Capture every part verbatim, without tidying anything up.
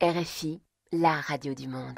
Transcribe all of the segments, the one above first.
R F I, la radio du monde.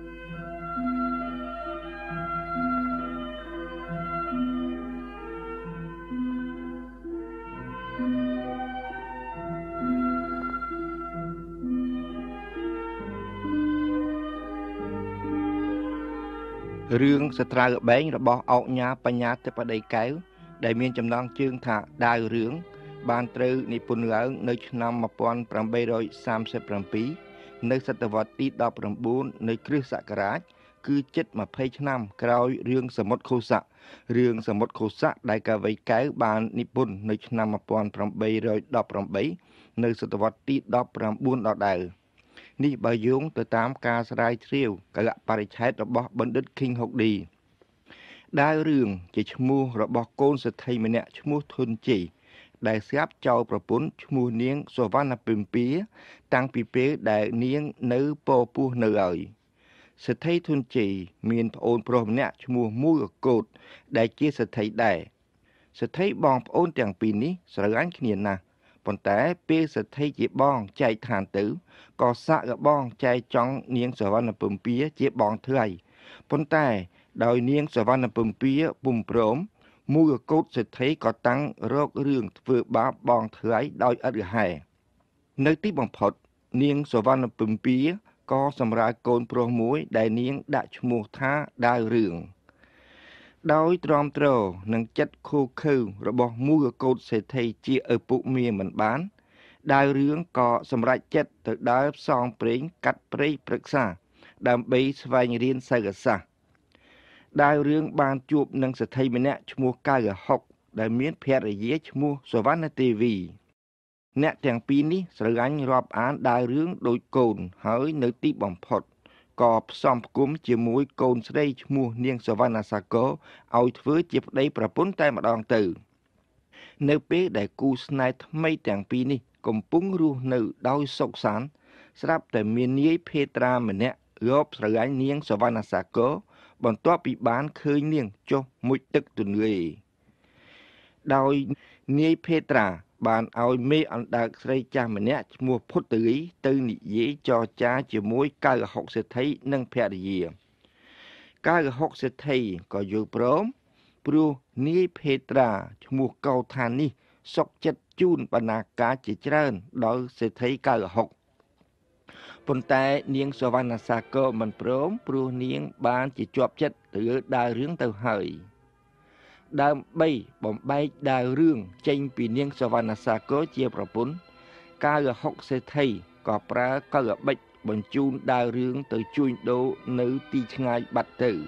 Rương sẽ tra bén rồi bỏ ốc nhà bà nhà tới bà đầy kéo để miền chấm nong chương thả đào rương ban trừ nị phun gỡ nơi năm một nghìn tám trăm ba mươi bảy nơi sát vật tí đọc rầm bốn nơi Christ Sacrat cứ chết mà phê năm cõi rương sầm một khô sạ rương sầm một khô sạ đại cả vậy kéo ban nị phun nơi năm một nghìn tám trăm ba mươi bảy nơi sát vật tí đọc rầm bốn đọc đàoนี่บายงទៅតាមការស្រាវជ្រាវកលបរិច្ឆេទរបស់បណ្ឌិត King Hogdy ដែលរឿងជាឈ្មោះរបស់កូនសេដ្ឋីម្នាក់ឈ្មោះធុនជីដែលស្រាប់ចោលប្រពន្ធឈ្មោះនាងសុវណ្ណពិម្ពាតាំងពីពេលដែលនាងនៅពពោះនៅហើយសេដ្ឋីធុនជីមានប្អូនប្រុសម្នាក់ឈ្មោះមូលកូតដែលជាសេដ្ឋីដែរសេដ្ឋីបងប្អូនទាំងពីរនេះស្រឡាញ់គ្នាណាស់ប៉ុន្តែពេលសេដ្ឋីជាបងចែកឋានទៅក៏សាក់របងចែកចង់នាងសវណ្ណពិម្ពាជាបងថ្លៃប៉ុន្តែដោយនាងសវណ្ណពិម្ពាពុំព្រមមូលកូតសេដ្ឋីក៏តាំងរករឿងធ្វើបាបបងថ្លៃដោយឥតរហែនៅទីបំផុតនាងសវណ្ណពិម្ពាក៏សម្រាលកូនប្រុសមួយដែលនាងដាក់ឈ្មោះថាដាវរឿងដោយទ្រាំទ្រនឹងចិត្តខូខើរបស់មូលកូតសេដ្ឋីជាឪពុកមាមិនបានដាវរឿងក៏សម្រេចចិត្តទៅដើរផ្សងព្រេងកាត់ព្រៃព្រឹក្សាដើម្បីស្វែងរៀនសិលសាស្ត្រដាវរឿងបានជួបនឹងសេដ្ឋីម្នាក់ឈ្មោះកៅរហុកដែលមានភរិយាឈ្មោះសវណ្ណទេវីអ្នកទាំងពីរនេះស្រឡាញ់រាប់អានដាវរឿងដូចកូនហើយនៅទីបំផុតក៏ផ្សំផ្គុំជាមួយកូនស្រីឈ្មោះនាងសវណ្ណសាគរឲ្យធ្វើជាប្តីប្រពន្ធតែម្ដងទៅនៅពេលដែលគូស្នេហ៍ថ្មីទាំងពីរនេះកំពុងរស់នៅដោយសុខសាន្តស្រាប់តែមាននាយភេត្រាម្នាក់រកស្រឡាញ់នាងសវណ្ណសាគរបន្ទាប់ពីបានឃើញនាងចុះមុជទឹកទន្លេដោយនាយភេត្រាបានឲ្យមេអណ្ដើកស្រីចាស់ម្នាក់ឈ្មោះភុតរីទៅនិយាយចរចាជាមួយកៅរហុកសេដ្ឋីនិងភរិយាកៅរហុកសេដ្ឋីក៏យល់ព្រមព្រោះនាយភេត្រាឈ្មោះកោថានេះសុកចិត្តជូនបណ្ណាការជាច្រើនដល់សេដ្ឋីកៅរហុកប៉ុន្តែនាងសវណ្ណសាគរមិនព្រមព្រោះនាងបានជាជាប់ចិត្តទៅលើដាវរឿងទៅហើយដើម្បីបំបែកដាវរឿងចេញពីនាងសវណ្ណសាគរជាប្រពន្ធកៅរហុកសេដ្ឋីក៏ប្រើកលបិចបញ្ជូនដាវរឿងទៅជួញដូរនៅទីឆ្ងាយបាត់ទៅ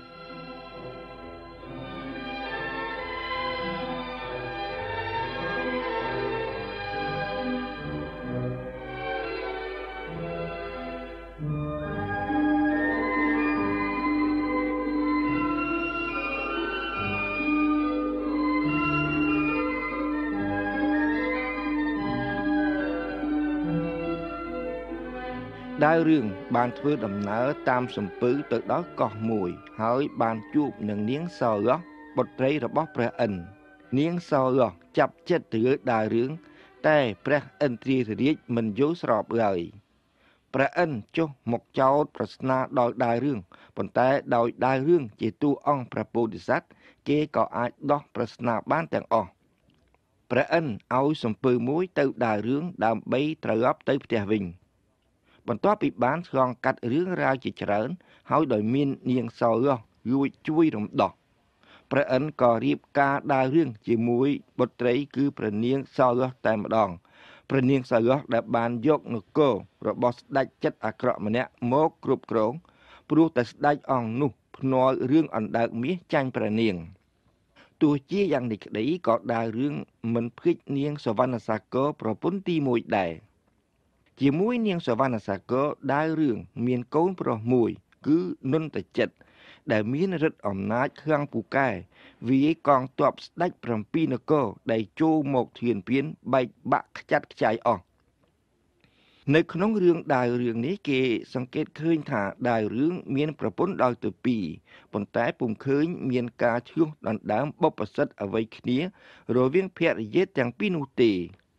ដាវរឿងបានធ្វើដំណើរតាមសំពៅទៅដល់កោះមួយហើយបានជួបនឹងនាងសោរោះបុត្រីរបស់ព្រះឥន្ទនាងសោរោះចាប់ចិត្តទៅលើដាវរឿងតែព្រះឥន្ទ្រាធិរាជមិនយល់ស្របឡើយព្រះឥន្ទចុះមកចោទប្រស្នាដល់ដាវរឿងប៉ុន្តែដោយដាវរឿងជាតួអង្គព្រះពោធិសត្វគេក៏អាចដោះប្រស្នាបានទាំងអស់ព្រះឥន្ទឲ្យសំពៅមួយទៅដាវរឿងដើម្បីត្រឡប់ទៅផ្ទះវិញបន្ទាប់ពីបានឆ្លងកាត់រឿងរ៉ាវជាច្រើនហើយដោយមាននាងសោរោះលួចជួយរំដោះព្រះឥន្ទក៏រៀបការដាវរឿងជាមួយបុត្រីគឺព្រះនាងសោរោះតែម្ដងព្រះនាងសោរោះដែលបានយកនគររបស់ស្ដេចចិត្តអាក្រក់ម្នាក់មកគ្រប់គ្រងព្រោះតែស្ដេចអង្គនោះភ្នាល់រឿងអណ្ដើកមាសចាញ់ព្រះនាងទោះជាយ៉ាងនេះក្តីក៏ដាវរឿងមិនភ្លេចនាងសវណ្ណសាគរប្រពន្ធទីមួយដែរជាមួយនាងសវណ្ណសាគរដាវរឿងមានកូនប្រុសមួយគឺនន្តជិតដែលមានឫទ្ធិអំណាចខ្លាំងពូកែវាយកងទ័ពស្ដេចប្រាំពីរនគរដែលចូលមកធានពានបែកបាក់ខ្ចាត់ខ្ចាយអស់នៅក្នុងរឿងដាវរឿងនេះគេសង្កេតឃើញថាដាវរឿងមានប្រពន្ធដល់ទៅពីរប៉ុន្តែពុំឃើញមានការឈ្លោះដណ្ដើមបុព្វសិទ្ធិអ្វីគ្នារវាងភរិយាទាំងពីរនោះទេ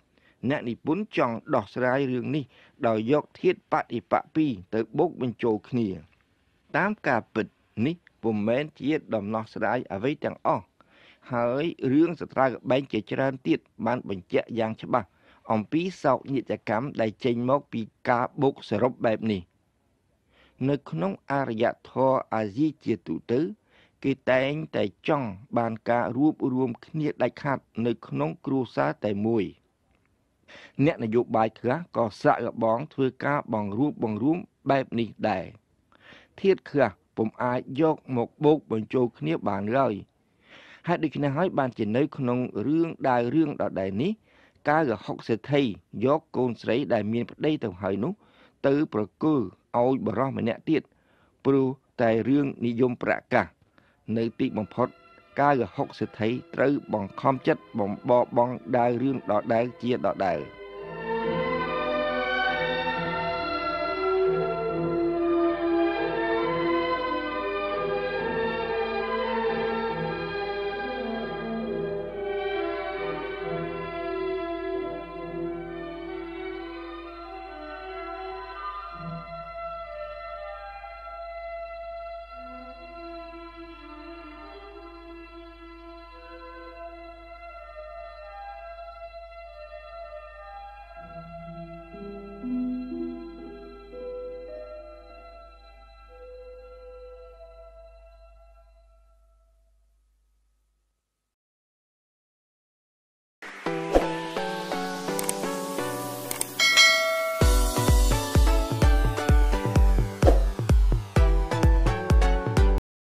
អ្នកនិពន្ធចង់ដោះស្រាយរឿងនេះដោយយកធាតុបដិបត្តិពីរទៅបូកបញ្ចូលគ្នាតាមការពិតនេះពុំមែនជាដំណោះស្រាយអ្វីទាំងអស់ហើយរឿងសត្រូវបែងជាច្រើនទៀតបានបញ្ជាក់យ៉ាងច្បាស់អំពីសោកនាដកម្មដែលចេញមកពីការបូកសរុបបែបនេះនៅក្នុងអរិយធម៌អាស៊ីជាទូទៅគេតែងតែចង់បានការរួបរួមគ្នាដាច់ខាតនៅក្នុងគ្រួសារតែមួយអ្នកនយោបាយខ្លះក៏សាកល្បងធ្វើការបង្រួបបង្រួមបែបនេះដែរធាតុខ្លះពុំអាចយកមកបូកបញ្ចូលគ្នាបានឡើយហេតុដូច្នេះហើយបានជានៅក្នុងរឿងដើររឿងដដែលនេះកាលរហុកសេដ្ឋីយកកូនស្រីដែលមានប្តីទៅហើយនោះទៅប្រគល់ឲ្យបរិសម្នាក់ទៀតព្រោះតែរឿងនិយមប្រកាសនៅទីបំផុតកាលរហុកសេដ្ឋីត្រូវបង្ខំចិត្តបំបបង់ដើររឿងដដែលជាដដែល